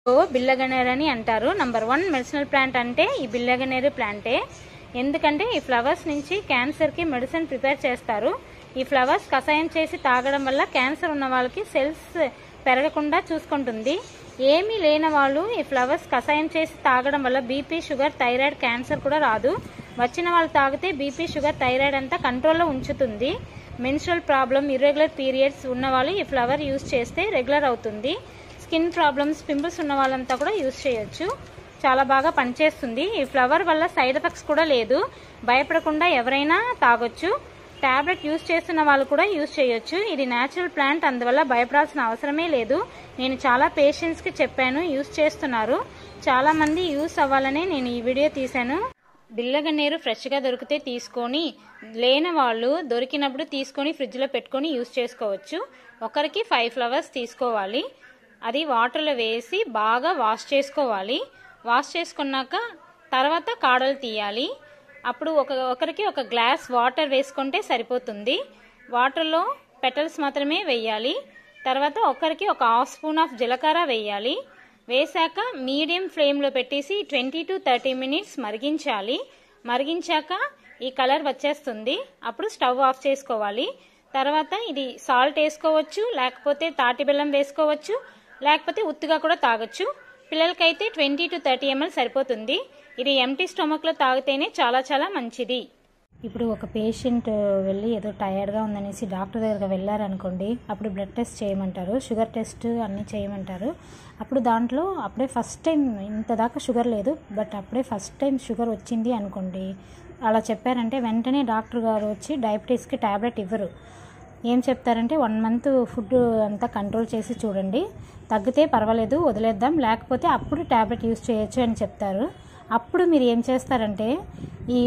బిల్లగన్నేరు అని అంటారు. నంబర్ 1 మెడిసినల్ ప్లాంట్ అంటే ఈ బిల్లగన్నేరు ప్లాంటే. ఎందుకంటే ఈ ఫ్లవర్స్ నుంచి క్యాన్సర్కి మెడిసిన్ ప్రిపేర్ చేస్తారు. ఈ ఫ్లవర్స్ కషాయం చేసి తాగడం వల్ల క్యాన్సర్ ఉన్న వాళ్ళకి సెల్స్ పెరగకుండా చూసుకుంటుంది. ఏమీ లేని వాళ్ళు ఈ ఫ్లవర్స్ కషాయం చేసి తాగడం వల్ల బీపీ, షుగర్, థైరాయిడ్, క్యాన్సర్ కూడా రాదు. వచ్చిన వాళ్ళు తాగితే బీపీ, షుగర్, థైరాయిడ్ అంతా కంట్రోల్లో ఉంచుతుంది. మెన్స్ట్రువల్ ప్రాబ్లం, ఇర్రెగ్యులర్ పీరియడ్స్ ఉన్న వాళ్ళు ఈ ఫ్లవర్ యూజ్ చేస్తే రెగ్యులర్ అవుతుంది. స్కిన్ ప్రాబ్లమ్స్, పింపుల్స్ ఉన్న వాళ్ళంతా కూడా యూజ్ చేయొచ్చు. చాలా బాగా పనిచేస్తుంది. ఈ ఫ్లవర్ వల్ల సైడ్ ఎఫెక్ట్స్ కూడా లేదు. భయపడకుండా ఎవరైనా తాగొచ్చు. టాబ్లెట్ యూజ్ చేస్తున్న వాళ్ళు కూడా యూజ్ చేయొచ్చు. ఇది న్యాచురల్ ప్లాంట్, అందువల్ల భయపడాల్సిన అవసరమే లేదు. నేను చాలా పేషెంట్స్కి చెప్పాను, యూజ్ చేస్తున్నారు. చాలా మంది యూజ్ అవ్వాలనే నేను ఈ వీడియో తీశాను. బిల్లగన్నేరు ఫ్రెష్గా దొరికితే తీసుకొని, లేని వాళ్ళు దొరికినప్పుడు తీసుకొని ఫ్రిడ్జ్లో పెట్టుకొని యూజ్ చేసుకోవచ్చు. ఒకరికి 5 ఫ్లవర్స్ తీసుకోవాలి. అది వాటర్లో వేసి బాగా వాష్ చేసుకోవాలి. వాష్ చేసుకున్నాక తర్వాత కాడలు తీయాలి. అప్పుడు ఒకరికి ఒక గ్లాస్ వాటర్ వేసుకుంటే సరిపోతుంది. వాటర్లో పెటల్స్ మాత్రమే వేయాలి. తర్వాత ఒకరికి ఒక హాఫ్ స్పూన్ ఆఫ్ జీలకర్ర వేయాలి. వేసాక మీడియం ఫ్లేమ్లో పెట్టేసి 20 to 30 మినిట్స్ మరిగించాలి. మరిగించాక ఈ కలర్ వచ్చేస్తుంది. అప్పుడు స్టవ్ ఆఫ్ చేసుకోవాలి. తర్వాత ఇది సాల్ట్ వేసుకోవచ్చు, లేకపోతే తాటి బెల్లం వేసుకోవచ్చు, లేకపోతే ఉత్తుగా కూడా తాగొచ్చు. పిల్లలకైతే 20 to 30 ml సరిపోతుంది. ఇది ఎంటీ స్టొమక్లో తాగితేనే చాలా చాలా మంచిది. ఇప్పుడు ఒక పేషెంట్ వెళ్ళి ఏదో టైర్డ్గా ఉందనేసి డాక్టర్ దగ్గరికి వెళ్ళారనుకోండి, అప్పుడు బ్లడ్ టెస్ట్ చేయమంటారు, షుగర్ టెస్ట్ అన్నీ చేయమంటారు. అప్పుడు దాంట్లో అప్పుడే ఫస్ట్ టైం ఇంత దాకా షుగర్ లేదు, బట్ అప్పుడే ఫస్ట్ టైం షుగర్ వచ్చింది అనుకోండి, అలా చెప్పారంటే వెంటనే డాక్టర్ గారు వచ్చి డయాబెటీస్కి ట్యాబ్లెట్ ఇవ్వరు. ఏం చెప్తారంటే 1 month ఫుడ్ అంతా కంట్రోల్ చేసి చూడండి, తగ్గితే పర్వాలేదు వదిలేద్దాం, లేకపోతే అప్పుడు ట్యాబ్లెట్ యూజ్ చేయొచ్చు అని చెప్తారు. అప్పుడు మీరు ఏం చేస్తారంటే ఈ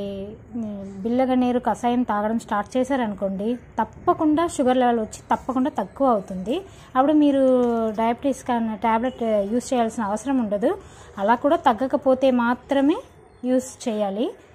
బిల్లగన్నేరు కషాయం తాగడం స్టార్ట్ చేశారనుకోండి, తప్పకుండా షుగర్ లెవెల్ వచ్చి తప్పకుండా తక్కువ అవుతుంది. అప్పుడు మీరు డయాబెటీస్ కానీ ట్యాబ్లెట్ యూజ్ చేయాల్సిన అవసరం ఉండదు. అలా కూడా తగ్గకపోతే మాత్రమే యూజ్ చేయాలి.